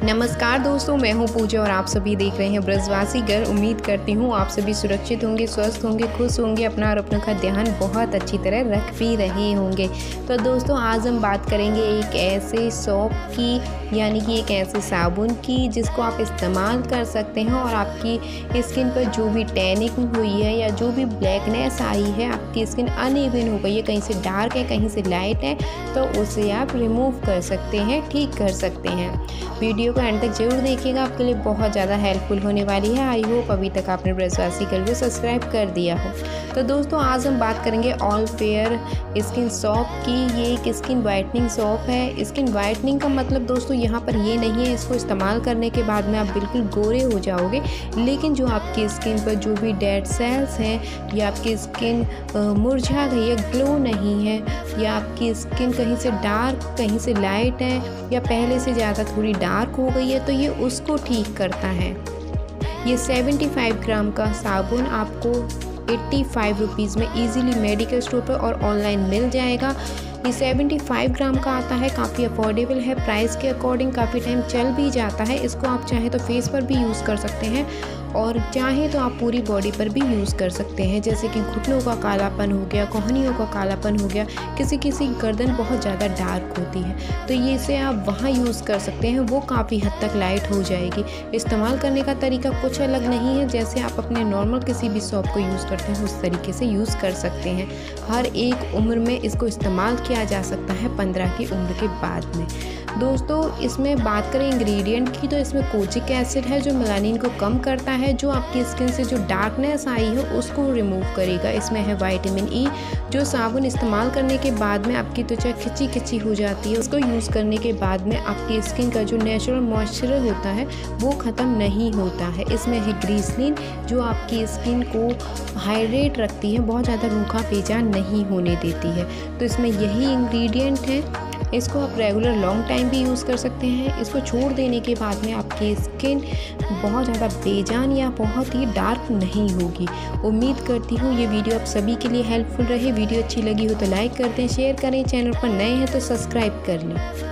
नमस्कार दोस्तों, मैं हूं पूजा और आप सभी देख रहे हैं ब्रजवासी घर। उम्मीद करती हूं आप सभी सुरक्षित होंगे, स्वस्थ होंगे, खुश होंगे, अपना और अपनों का ध्यान बहुत अच्छी तरह रख भी रहे होंगे। तो दोस्तों आज हम बात करेंगे एक ऐसे सोप की, यानी कि एक ऐसे साबुन की जिसको आप इस्तेमाल कर सकते हैं और आपकी स्किन पर जो भी टैनिंग हुई है या जो भी ब्लैकनेस आई है, आपकी स्किन अनइवन हो गई है, कहीं से डार्क है कहीं से लाइट है, तो उसे आप रिमूव कर सकते हैं, ठीक कर सकते हैं। वीडियो को एंड तक जरूर देखिएगा, आपके लिए बहुत ज़्यादा हेल्पफुल होने वाली है। आई होप अभी तक आपने ब्रजवासी घर को सब्सक्राइब कर दिया हो। तो दोस्तों आज हम बात करेंगे ऑल फेयर स्किन सोप की। ये एक स्किन वाइटनिंग सोप है। स्किन वाइटनिंग का मतलब दोस्तों यहाँ पर ये नहीं है इसको इस्तेमाल करने के बाद में आप बिल्कुल गोरे हो जाओगे, लेकिन जो आपकी स्किन पर जो भी डेड सेल्स हैं या आपकी स्किन मुरझा गई है, ग्लो नहीं है, या आपकी स्किन कहीं से डार्क कहीं से लाइट है या पहले से ज़्यादा थोड़ी डार्क हो गई है, तो ये उसको ठीक करता है। ये 75 ग्राम का साबुन आपको 85 रुपीज़ में ईजिली मेडिकल स्टोर पर और ऑनलाइन मिल जाएगा। ये 75 ग्राम का आता है, काफ़ी अफोर्डेबल है, प्राइस के अकॉर्डिंग काफ़ी टाइम चल भी जाता है। इसको आप चाहें तो फेस पर भी यूज़ कर सकते हैं और चाहें तो आप पूरी बॉडी पर भी यूज़ कर सकते हैं, जैसे कि घुटनों का कालापन हो गया, कोहनियों का कालापन हो गया, किसी किसी गर्दन बहुत ज़्यादा डार्क होती है, तो ये इसे आप वहाँ यूज़ कर सकते हैं, वो काफ़ी हद तक लाइट हो जाएगी। इस्तेमाल करने का तरीका कुछ अलग नहीं है, जैसे आप अपने नॉर्मल किसी भी सोप को यूज़ करते हैं उस तरीके से यूज़ कर सकते हैं। हर एक उम्र में इसको इस्तेमाल किया जा सकता है, 15 की उम्र के बाद में। दोस्तों इसमें बात करें इंग्रेडिएंट की, तो इसमें कोजिक एसिड है जो मेलानिन को कम करता है, जो आपकी स्किन से जो डार्कनेस आई है उसको रिमूव करेगा। इसमें है विटामिन ई, जो साबुन इस्तेमाल करने के बाद में आपकी त्वचा खिंची खिंची हो जाती है, उसको यूज़ करने के बाद में आपकी स्किन का जो नेचुरल मॉइस्चर होता है वो ख़त्म नहीं होता है। इसमें है ग्लिसरीन, जो आपकी स्किन को हाइड्रेट रखती है, बहुत ज़्यादा रूखा पेजा नहीं होने देती है। तो इसमें यही इंग्रेडिएंट है। इसको आप रेगुलर लॉन्ग टाइम भी यूज़ कर सकते हैं। इसको छोड़ देने के बाद में आपकी स्किन बहुत ज़्यादा बेजान या बहुत ही डार्क नहीं होगी। उम्मीद करती हूँ ये वीडियो आप सभी के लिए हेल्पफुल रहे। वीडियो अच्छी लगी हो तो लाइक कर दें, शेयर करें, चैनल पर नए हैं तो सब्सक्राइब कर लें।